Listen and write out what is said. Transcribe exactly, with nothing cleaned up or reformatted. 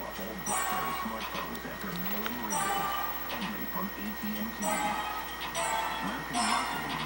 off all BlackBerry smartphones after mailing rebates. Only from A T and T. American marketing